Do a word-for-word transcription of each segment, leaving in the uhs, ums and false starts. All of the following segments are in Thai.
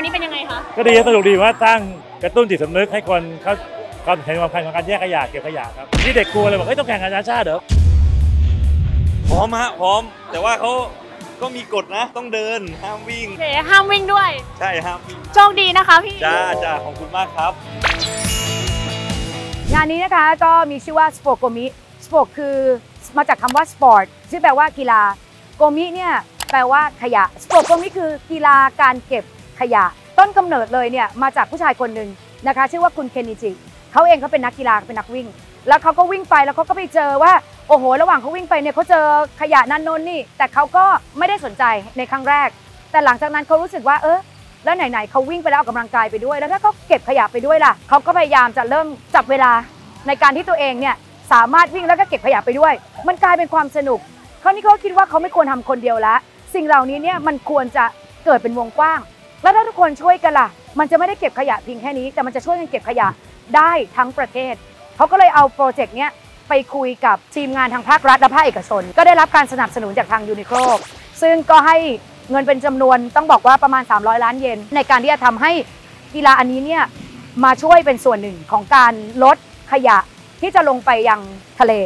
นี้เป็นยังไงคะก็ดีสนุกดีว่าสร้างกระตุ้นจิตสำนึกให้คนเขาความเห็นความสำคัญของการแยกขยะเก็บขยะครับที่เด็กกลัวเลยบอกเอ้ยต้องแข่งกันชาติเหรอพร้อมฮะพร้อมแต่ว่าเขาก็มีกฎนะต้องเดินห้ามวิ่งเฮ้ห้ามวิ่งด้วยใช่ห้ามวิ่งโชคดีนะคะพี่จ้าจ้าขอบคุณมากครับงานนี้นะคะก็มีชื่อว่าสโปโกมิสโปคือมาจากคำว่าสปอร์ตซึ่งแปลว่ากีฬาโกมิเนี่ยแปลว่าขยะสโปโกมิคือกีฬาการเก็บขยะต้นกำเนิดเลยเนี่ยมาจากผู้ชายคนหนึ่งนะคะชื่อว่าคุณเคนนิจิเขาเองเขาเป็นนักกีฬาเป็นนักวิ่งแล้วเขาก็วิ่งไปแล้วเขาก็ไปเจอว่าโอ้โหระหว่างเขาวิ่งไปเนี่ยเขาเจอขยะนั่นโน่นนี่แต่เขาก็ไม่ได้สนใจในครั้งแรกแต่หลังจากนั้นเขารู้สึกว่าเออแล้วไหนๆเขาวิ่งไปแล้วออกกำลังกายไปด้วยแล้วถ้าเขาเก็บขยะไปด้วยล่ะเขาก็พยายามจะเริ่มจับเวลาในการที่ตัวเองเนี่ยสามารถวิ่งแล้วก็เก็บขยะไปด้วยมันกลายเป็นความสนุกคราวนี้เขาคิดว่าเขาไม่ควรทำคนเดียวแล้วสิ่งเหล่านี้เนี่ยมันควรจะเกิดเป็นวงกว้างแล้วถ้าทุกคนช่วยกันล่ะมันจะไม่ได้เก็บขยะเพียงแค่นี้แต่มันจะช่วยกันเก็บขยะได้ทั้งประเทศเขาก็เลยเอาโปรเจกต์เนี้ยไปคุยกับทีมงานทางภาครัฐและภาคเอกชนก็ได้รับการสนับสนุนจากทางยูนิโคลซึ่งก็ให้เงินเป็นจำนวนต้องบอกว่าประมาณสามร้อยล้านเยนในการที่จะทำให้กีฬาอันนี้เนี่ยมาช่วยเป็นส่วนหนึ่งของการลดขยะที่จะลงไปยังทะเล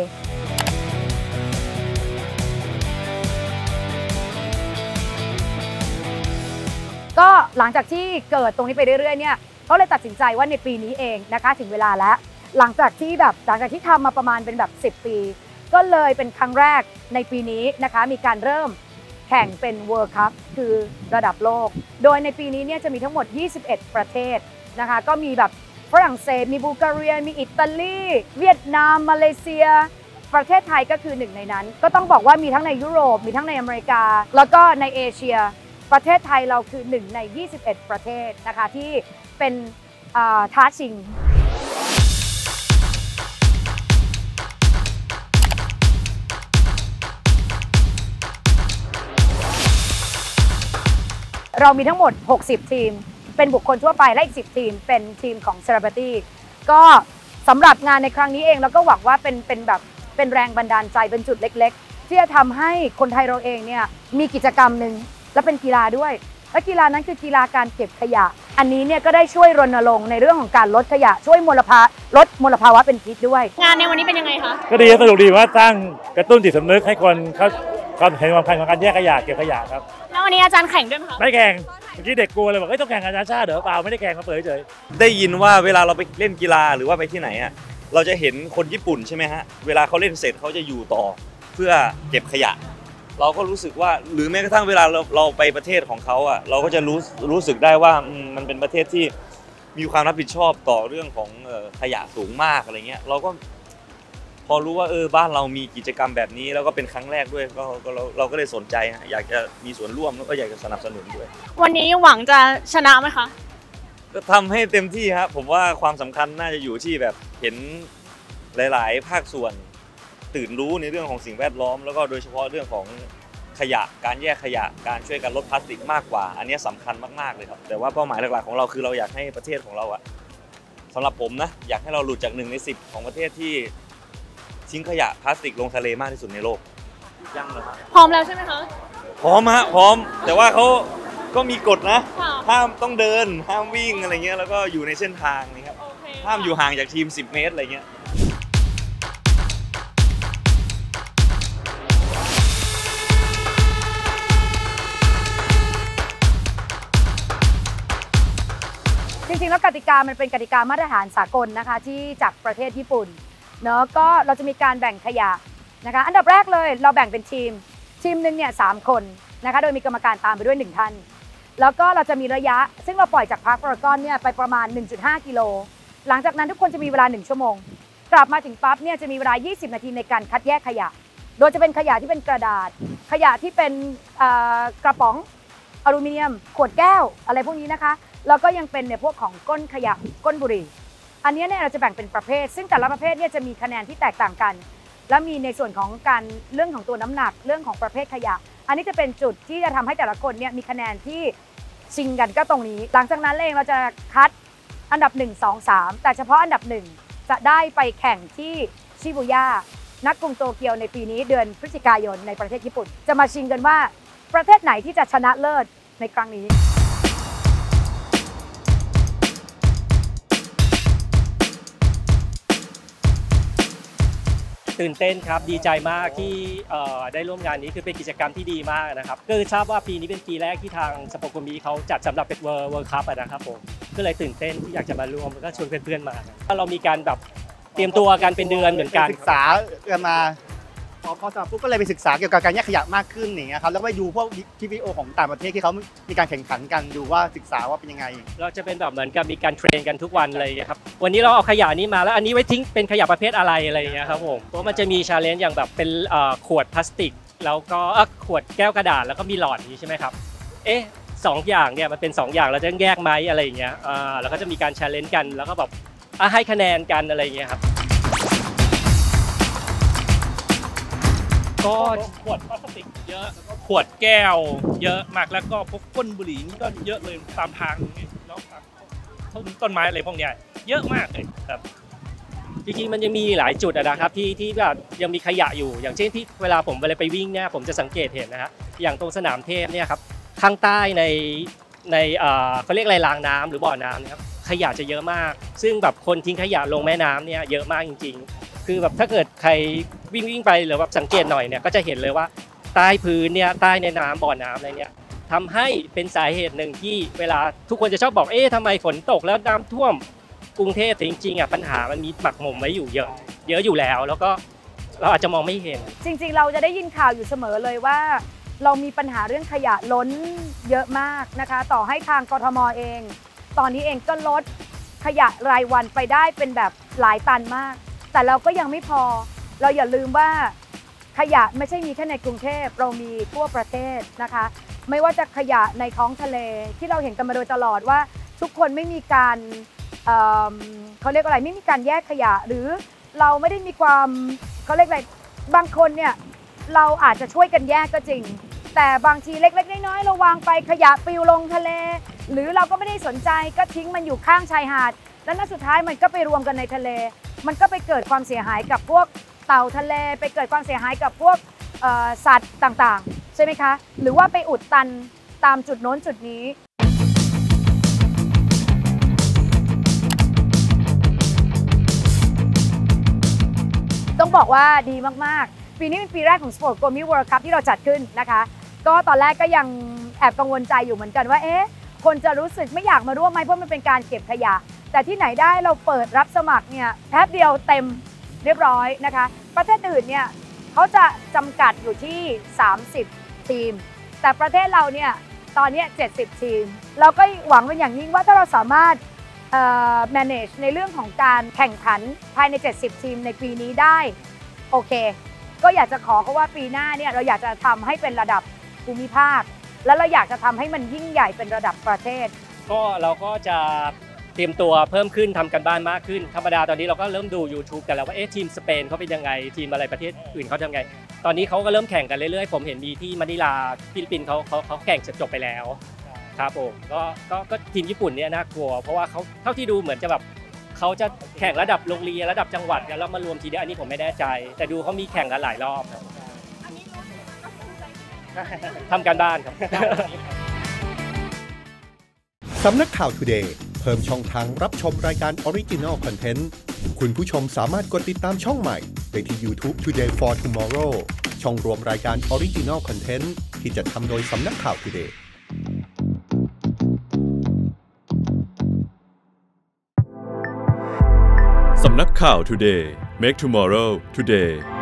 ก็หลังจากที่เกิดตรงนี้ไปเรื่อยๆเนี่ยเขาเลยตัดสินใจว่าในปีนี้เองนะคะถึงเวลาแล้วหลังจากที่แบบหลังจากที่ทำมาประมาณเป็นแบบสิบปีก็เลยเป็นครั้งแรกในปีนี้นะคะมีการเริ่มแข่งเป็น World Cup คือระดับโลกโดยในปีนี้เนี่ยจะมีทั้งหมดยี่สิบเอ็ดประเทศนะคะก็มีแบบฝรั่งเศสมีบูลการีมีอิตาลีเวียดนามมาเลเซียประเทศไทยก็คือหนึ่งในนั้นก็ต้องบอกว่ามีทั้งในยุโรปมีทั้งในอเมริกาแล้วก็ในเอเชียประเทศไทยเราคือหนึ่งในยี่สิบเอ็ดประเทศนะคะที่เป็นท้าชิงเรามีทั้งหมดหกสิบทีมเป็นบุคคลทั่วไปและอีกสิบทีมเป็นทีมของ Celebrity ก็สำหรับงานในครั้งนี้เองเราก็หวังว่าเป็นเป็นแบบเป็นแรงบันดาลใจเป็นจุดเล็กๆที่จะทำให้คนไทยเราเองเนี่ยมีกิจกรรมหนึ่งและเป็นกีฬาด้วยและกีฬานั้นคือกีฬาการเก็บขยะอันนี้เนี่ยก็ได้ช่วยรณรงค์ในเรื่องของการลดขยะช่วยมลภาวะลดมลภาวะเป็นพิษด้วยงานในวันนี้เป็นยังไงคะก็ดีสนุกดีว่าสร้างกระตุ้นจิตสำนึกให้คนเขาความเห็นความสำคัญของการแยกขยะเก็บขยะครับแล้ววันนี้อาจารย์แข่งด้วยไหมคะไม่แข่งเมื่อกี้เด็กกลัวเลยบอกเอ้ยต้องแข่งกันชาติเหรอเปล่าไม่ได้แข่งมาเปิดเฉยได้ยินว่าเวลาเราไปเล่นกีฬาหรือว่าไปที่ไหนอ่ะเราจะเห็นคนญี่ปุ่นใช่ไหมฮะเวลาเขาเล่นเสร็จเขาจะอยู่ต่อเพื่อเก็บขยะเราก็รู้สึกว่าหรือแม้กระทั่งเวลาเราเราไปประเทศของเขาอ่ะเราก็จะรู้รู้สึกได้ว่ามันเป็นประเทศที่มีความรับผิดชอบต่อเรื่องของขยะสูงมากอะไรเงี้ยเราก็พอรู้ว่าเออบ้านเรามีกิจกรรมแบบนี้แล้วก็เป็นครั้งแรกด้วยก็เราเราก็เลยสนใจอยากจะมีส่วนร่วมแล้วก็อยากจะสนับสนุนด้วยวันนี้หวังจะชนะไหมคะก็ทำให้เต็มที่ครับผมว่าความสำคัญน่าจะอยู่ที่แบบเห็นหลายๆภาคส่วนตื่นรู้ในเรื่องของสิ่งแวดล้อมแล้วก็โดยเฉพาะเรื่องของขยะการแยกขยะการช่วยกันลดพลาสติกมากกว่าอันนี้สำคัญมากๆเลยครับแต่ว่าเป้าหมายหลักๆของเราคือเราอยากให้ประเทศของเราอะสำหรับผมนะอยากให้เราหลุดจากหนึ่งในสิบของประเทศที่ทิ้งขยะพลาสติกลงทะเลมากที่สุดในโลกยังเหรอครับพร้อมแล้วใช่ไหมคะพร้อมฮะพร้อมแต่ว่าเขาก็มีกฎนะห้ามต้องเดินห้ามวิ่งอะไรเงี้ยแล้วก็อยู่ในเส้นทางนี่ครับห้ามอยู่ห่างจากทีมสิบเมตรอะไรเงี้ยจริงๆแล้วกติกามันเป็นกติกามาตรฐานสากลนะคะที่จากประเทศญี่ปุ่นเนาะก็เราจะมีการแบ่งขยะนะคะอันดับแรกเลยเราแบ่งเป็นทีมทีมหนึ่งเนี่ยสามคนนะคะโดยมีกรรมการตามไปด้วยหนึ่งท่านแล้วก็เราจะมีระยะซึ่งเราปล่อยจากพาร์คพารากอนเนี่ยไปประมาณ หนึ่งจุดห้า กิโลหลังจากนั้นทุกคนจะมีเวลาหนึ่งชั่วโมงกลับมาถึงปั๊บเนี่ยจะมีเวลายี่สิบนาทีในการคัดแยกขยะโดยจะเป็นขยะที่เป็นกระดาษขยะที่เป็นกระป๋องอลูมิเนียมขวดแก้วอะไรพวกนี้นะคะแล้วก็ยังเป็นในพวกของก้นขยะก้นบุหรี่อันนี้เนี่ยเราจะแบ่งเป็นประเภทซึ่งแต่ละประเภทเนี่ยจะมีคะแนนที่แตกต่างกันและมีในส่วนของการเรื่องของตัวน้ำหนักเรื่องของประเภทขยะอันนี้จะเป็นจุดที่จะทำให้แต่ละคนเนี่ยมีคะแนนที่ชิงกันก็ตรงนี้หลังจากนั้นเองเราจะคัดอันดับหนึ่ง สอง สามแต่เฉพาะอันดับหนึ่งจะได้ไปแข่งที่ชิบูย่าณกรุงโตเกียวในปีนี้เดือนพฤศจิกายนในประเทศญี่ปุ่นจะมาชิงกันว่าประเทศไหนที่จะชนะเลิศในครั้งนี้ตื่นเต้นครับดีใจมากที่ได้ร่วมงานนี้คือเป็นกิจกรรมที่ดีมากนะครับก็ทราบว่าปีนี้เป็นปีแรกที่ทางสปอร์ตโกมิเขาจัดสำหรับเป็นเวิร์ลด์คัพนะครับผมก็เลยตื่นเต้นที่อยากจะมาร่วมแล้วก็ชวนเพื่อนๆมาเรามีการแบบเตรียมตัวกันเป็นเดือนเหมือนกันศึกษากันมาพอพอสอบปุ๊บก็เลยไปศึกษาเกี่ยวกับการแยกขยะมากขึ้นอย่างเงี้ยครับแล้วก็ไปดูพวกคลิปวิดีโอของต่างประเทศที่เขามีการแข่งขันกันดูว่าศึกษาว่าเป็นยังไงเราจะเป็นแบบเหมือนกับมีการเทรนกันทุกวันเลยครับวันนี้เราเอาขยะนี้มาแล้วอันนี้ไว้ทิ้งเป็นขยะประเภทอะไรอะไรอย่างเงี้ยครับผมเพราะมันจะมีชาเลนจ์อย่างแบบเป็นขวดพลาสติกแล้วก็ขวดแก้วกระดาษแล้วก็มีหลอดนี้ใช่ไหมครับเอ๊ะสองอย่างเนี่ยมันเป็นสองอย่างเราจะแยกไหมอะไรอย่างเงี้ยแล้วก็จะมีการชาเลนจ์กันแล้วก็แบบให้คะแนนกันอะไรอย่างเงี้ยครับก็ขวดพลาสติกเยอะขวดแก้วเยอะมากแล้วก็พวกก้นบุหรี่นี่ก็เยอะเลยตามทางแล้วตามต้นต้นไม้อะไรพวกนี้เยอะมากเลยครับจริงๆมันยังมีหลายจุดนะครับที่ที่แบบยังมีขยะอยู่อย่างเช่นที่เวลาผมเวลาไปวิ่งเนี่ยผมจะสังเกตเห็นนะฮะอย่างตรงสนามเทพเนี่ยครับข้างใต้ในในเขาเรียกอะไรรางน้ำหรือบ่อน้ำนะครับขยะจะเยอะมากซึ่งแบบคนทิ้งขยะลงแม่น้ำเนี่ยเยอะมากจริงๆคือแบบถ้าเกิดใครวิ่งวิ่งไปหรือแบบสังเกตหน่อยเนี่ยก็จะเห็นเลยว่าใต้พื้นเนี่ยใต้ในน้ำบ่อน้ำอะไรเนี่ยทำให้เป็นสาเหตุหนึ่งที่เวลาทุกคนจะชอบบอกเอ๊ะทำไมฝนตกแล้วน้ำท่วมกรุงเทพแต่จริงๆอ่ะปัญหามันมีหมักหมมไว้อยู่เยอะเยอะอยู่แล้วแล้วก็เราอาจจะมองไม่เห็นจริงๆเราจะได้ยินข่าวอยู่เสมอเลยว่าเรามีปัญหาเรื่องขยะล้นเยอะมากนะคะต่อให้ทางกทมเองตอนนี้เองก็ลดขยะรายวันไปได้เป็นแบบหลายตันมากแต่เราก็ยังไม่พอเราอย่าลืมว่าขยะไม่ใช่มีแค่ในกรุงเทพเรามีทั่วประเทศนะคะไม่ว่าจะขยะในท้องทะเลที่เราเห็นกันมาโดยตลอดว่าทุกคนไม่มีการเอ่อเขาเรียกอะไรไม่มีการแยกขยะหรือเราไม่ได้มีความเขาเรียกอะไรบางคนเนี่ยเราอาจจะช่วยกันแยกก็จริงแต่บางทีเล็กๆน้อยๆเราวางไปขยะปลิวลงทะเลหรือเราก็ไม่ได้สนใจก็ทิ้งมันอยู่ข้างชายหาดแล้วนัดสุดท้ายมันก็ไปรวมกันในทะเลมันก็ไปเกิดความเสียหายกับพวกเต่าทะเลไปเกิดความเสียหายกับพวกสัตว์ต่างๆใช่ไหมคะหรือว่าไปอุดตันตามจุดโน้นจุดนี้ต้องบอกว่าดีมากๆปีนี้เป็นปีแรกของ Sport Gomi World Cup ที่เราจัดขึ้นนะคะก็ตอนแรกก็ยังแอบกังวลใจอยู่เหมือนกันว่าเอ๊ะคนจะรู้สึกไม่อยากมาร่วมไหมเพราะมันเป็นการเก็บขยะแต่ที่ไหนได้เราเปิดรับสมัครเนี่ยแป๊บเดียวเต็มเรียบร้อยนะคะประเทศอื่นเนี่ยเขาจะจำกัดอยู่ที่สามสิบทีมแต่ประเทศเราเนี่ยตอนนี้เจ็ดสิบทีมเราก็หวังเป็นอย่างยิ่งว่าถ้าเราสามารถเอ่อ manage ในเรื่องของการแข่งขันภายในเจ็ดสิบทีมในปีนี้ได้โอเคก็อยากจะขอเขาว่าปีหน้าเนี่ยเราอยากจะทำให้เป็นระดับภูมิภาคแล้วเราอยากจะทำให้มันยิ่งใหญ่เป็นระดับประเทศก็เราก็จะเตรียมตัวเพิ่มขึ้นทำกันบ้านมากขึ้นธรรมดาตอนนี้เราก็เริ่มดู YouTube กันแล้วว่าเอ๊ะทีมสเปนเขาเป็นยังไงทีมอะไรประเทศอื่นเขาทำยังไงตอนนี้เขาก็เริ่มแข่งกันเรื่อยๆผมเห็นมีที่มะนิลาฟิลิปปินส์เขาเขาเขาแข่งจบไปแล้วครับผมก็ก็ก็ทีมญี่ปุ่นเนี่ยน่ากลัวเพราะว่าเขาเท่าที่ดูเหมือนจะแบบเขาจะแข่งระดับโรงเรียนระดับจังหวัดกันแล้วมารวมทีเดียวอันนี้ผมไม่แน่ใจแต่ดูเขามีแข่งกันหลายรอบครับทำการบ้านครับสำนักข่าว Today เพิ่มช่องทางรับชมรายการ Original Content คุณผู้ชมสามารถกดติดตามช่องใหม่ได้ที่ YouTube Today for Tomorrow ช่องรวมรายการ Original Content ที่จะทำโดยสำนักข่าว Today สำนักข่าว Today Make Tomorrow Today